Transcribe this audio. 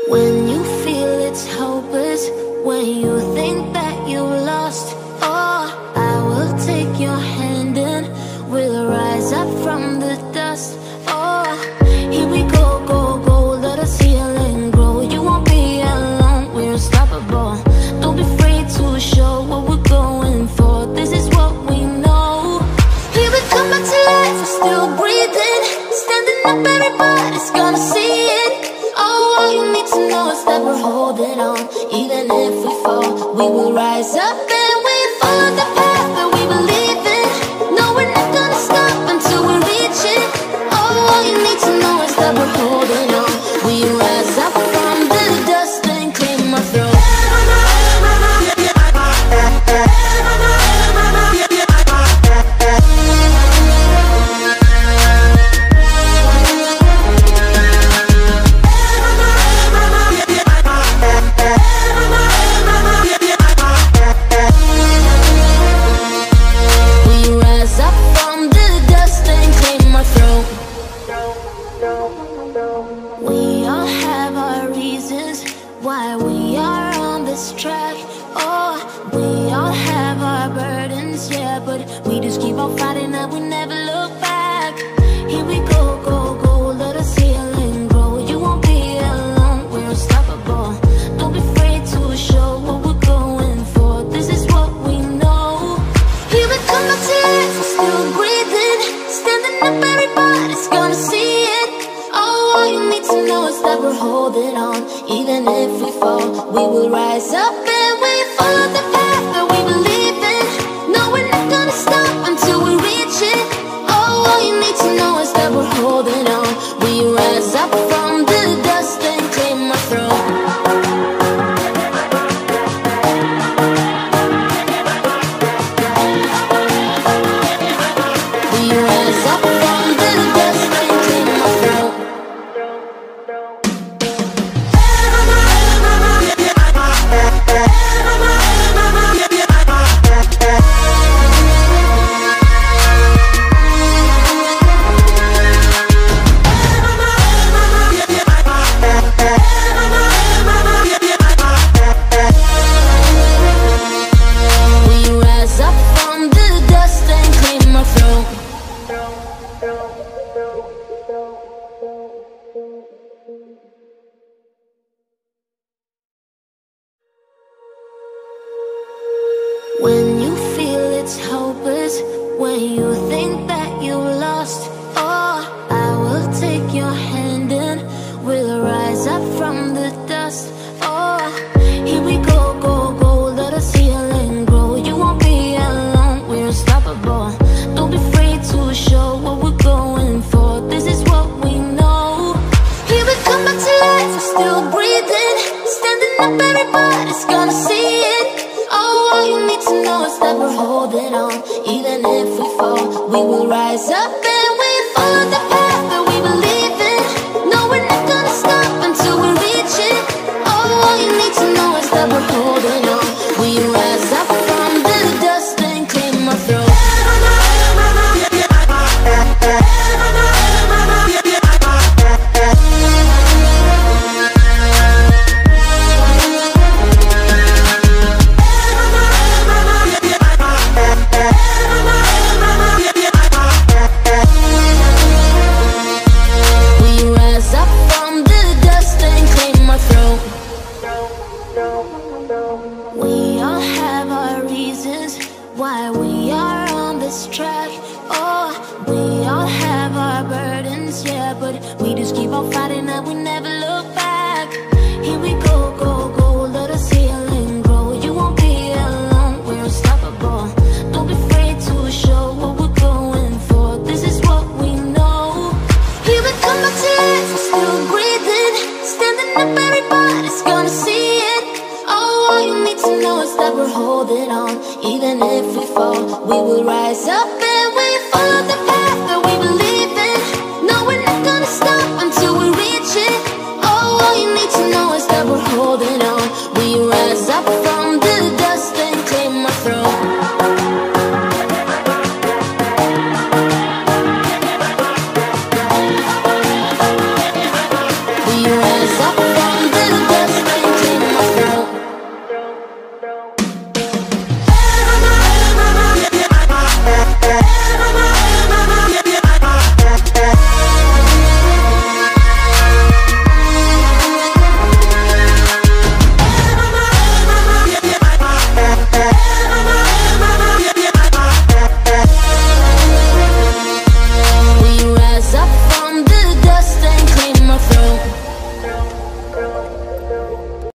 When you feel it's hopeless, when you think that you lost, oh, I will take your hand and we'll rise up from the dust. Oh, here we go, go, go, let us heal and grow. You won't be alone, we're unstoppable. Don't be afraid to show what we're going for. This is what we know. Here we come back to life, we're still breathing. Standing up, everybody's gonna see it. Oh, all you need to know is that we're holding on. Even if we fall, we will rise up and we follow the path that we believe in. No, we're not gonna stop until we reach it. Oh, all you need to know is that we're holding on. We rise up from the dust and clean my throat. We all have our reasons why we are on this track. Oh, we all have our burdens, yeah, but we just keep on fighting and we never look back. Here we go, go, go, let us heal and grow. You won't be alone, we're unstoppable. Don't be afraid to show what we're going for. This is what we know. Here we come back to life, we're still breathing. Standing up, everybody's gonna see it. All you need to know is that we're holding on. Even if we fall, we will rise up and we follow the path that we believe in. No, we're not gonna stop until we reach it. All you need to know is that we're holding on. We rise up from the dust and clear my throat. We rise up from the dust and clear my throat. When you feel it's hopeless, when you think that you lost, oh, I will take your hand and we'll rise up from the dust. Oh, here we go, go, go, let us heal and grow. You won't be alone, we're unstoppable. Don't be afraid to show what we're going for. This is what we know. Here we come back to life, we're still breathing. Standing up, everybody's gonna see it. All you need to know is that we're holding on. Even if we fall, we will rise up and we follow the path that we believe in. No, we're not gonna stop until we reach it. All you need to know is that we're holding on. We rise up from the dust and clear my throat. We all have our reasons why we are on this track. Oh, we all have our burdens, yeah, but we just keep on fighting and we never look back. Here we go, go, go, let us heal and grow. You won't be alone, we're unstoppable. Don't be afraid to show what we're going for. This is what we know. Here we come back to life, we're still breathing. Standing up, everybody's gonna see it. All you need to know is that we're holding on. Even if we fall, we will rise up and we follow the path.